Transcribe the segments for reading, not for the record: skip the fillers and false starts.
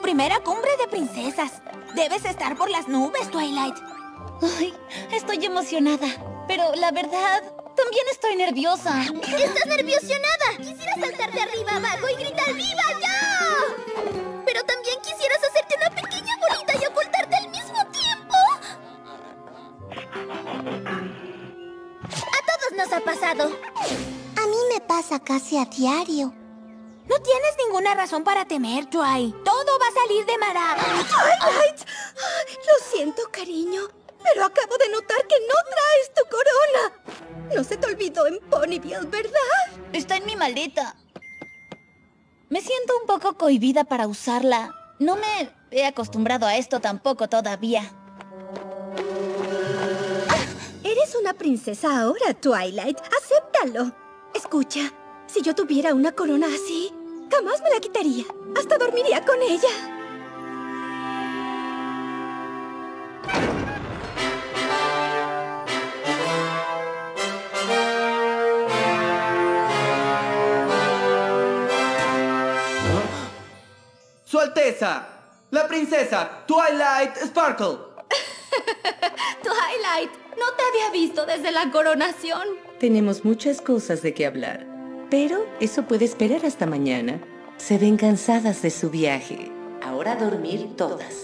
primera cumbre de princesas. Debes estar por las nubes, Twilight. Ay, estoy emocionada. Pero la verdad, también estoy nerviosa. ¡Estás nerviosionada! Quisiera saltar de arriba abajo y gritar ¡Viva yo! Pero también quisieras hacerte una pequeña bolita y ocultarte al mismo tiempo. A todos nos ha pasado. A mí me pasa casi a diario. No tienes ninguna razón para temer, Twi. Todo va a salir de maravilla. ¡Twilight! Lo siento, cariño, pero acabo de notar que no traes tu corona. No se te olvidó en Ponyville, ¿verdad? Está en mi maleta. Me siento un poco cohibida para usarla. No me he acostumbrado a esto tampoco todavía. Eres una princesa ahora, Twilight. Acéptalo. Escucha, si yo tuviera una corona así, jamás me la quitaría. Hasta dormiría con ella. ¡Su Alteza! ¡La princesa Twilight Sparkle! Twilight, no te había visto desde la coronación. Tenemos muchas cosas de qué hablar, pero eso puede esperar hasta mañana. Se ven cansadas de su viaje. Ahora a dormir todas.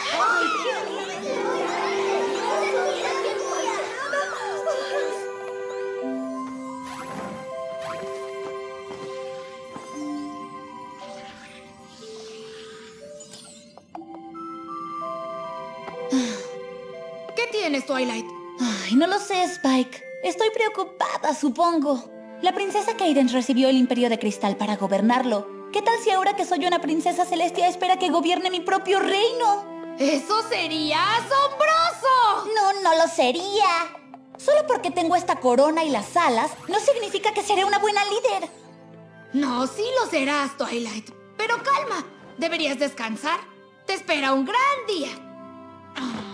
¿Qué tienes, Twilight? Ay, no lo sé, Spike. Estoy preocupada, supongo. La princesa Cadance recibió el Imperio de Cristal para gobernarlo. ¿Qué tal si ahora que soy una princesa celestia espera que gobierne mi propio reino? ¡Eso sería asombroso! No lo sería. Solo porque tengo esta corona y las alas, no significa que seré una buena líder. No, sí lo serás, Twilight. Pero calma, deberías descansar. Te espera un gran día.